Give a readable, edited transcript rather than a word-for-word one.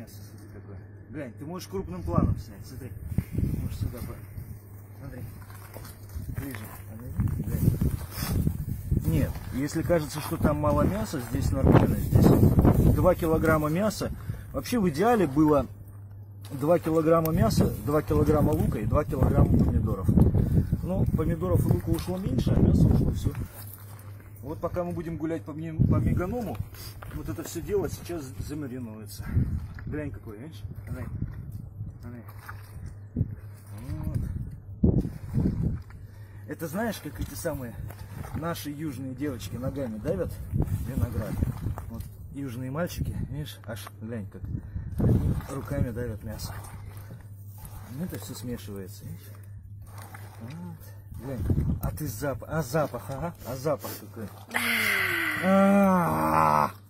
мясо, смотри какое. Глянь, ты можешь крупным планом снять, смотри. Можешь сюда, смотри. Ближе. Глянь. Нет, если кажется, что там мало мяса, здесь нормально. Здесь 2 килограмма мяса. Вообще в идеале было 2 килограмма мяса, 2 килограмма лука и 2 килограмма помидоров. Но помидоров и лука ушло меньше, а мясо ушло все. Вот пока мы будем гулять по меганому, вот это все дело сейчас замаринуется. Глянь какой, видишь? Глянь. Вот. Это знаешь, как эти самые наши южные девочки ногами давят виноград. Вот южные мальчики, видишь, аж глянь как они руками давят мясо. Это все смешивается, видишь? Вот. Глянь. А ты запах, ага, а запах какой.